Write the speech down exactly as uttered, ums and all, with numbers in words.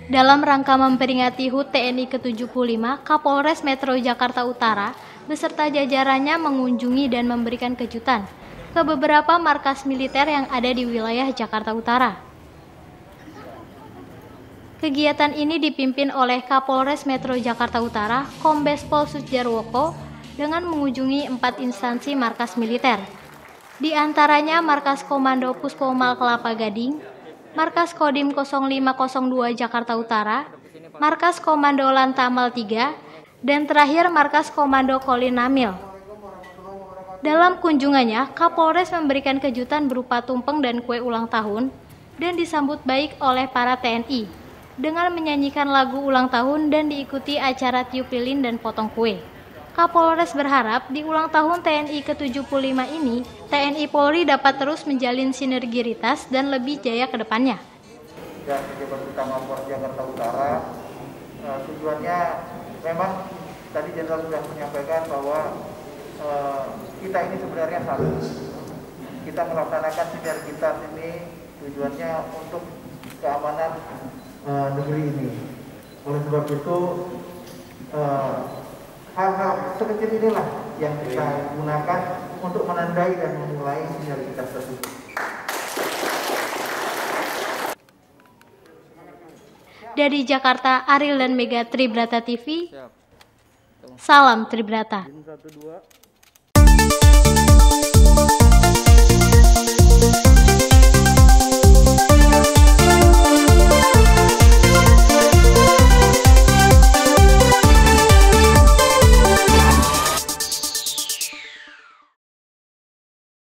Dalam rangka memperingati H U T T N I ke tujuh puluh lima, Kapolres Metro Jakarta Utara beserta jajarannya mengunjungi dan memberikan kejutan ke beberapa markas militer yang ada di wilayah Jakarta Utara. Kegiatan ini dipimpin oleh Kapolres Metro Jakarta Utara, Kombes Pol Sudjarwoko, dengan mengunjungi empat instansi markas militer. Di antaranya Markas Komando Puspomal Kelapa Gading, Markas Kodim nol lima nol dua Jakarta Utara, Markas Komando Lantamal tiga, dan terakhir Markas Komando Kolinamil. Dalam kunjungannya, Kapolres memberikan kejutan berupa tumpeng dan kue ulang tahun dan disambut baik oleh para T N I dengan menyanyikan lagu ulang tahun dan diikuti acara tiup lilin dan potong kue. Kapolres berharap di ulang tahun T N I ke tujuh puluh lima ini, T N I Polri dapat terus menjalin sinergitas dan lebih jaya ke depannya. Dan pejabat utama Polres Jakarta Utara, uh, tujuannya memang tadi Jenderal sudah menyampaikan bahwa uh, kita ini sebenarnya satu. Kita melaksanakan sinergitas ini tujuannya untuk keamanan uh, negeri ini. Oleh sebab itu, uh, hal-hal sekecil inilah yang kita gunakan untuk menandai dan memulai sinergitas tersebut. Dari Jakarta, Ariel dan Mega Tribrata T V. Salam Tribrata.